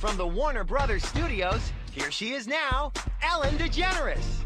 From the Warner Brothers studios, here she is now, Ellen DeGeneres.